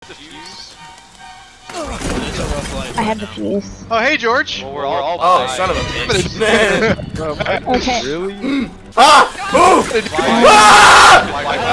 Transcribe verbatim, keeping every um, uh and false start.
I have the fuse. Oh, hey, George. Well, we're all. Oh, son of a bitch. Okay. Really? Ah! Move! Ah!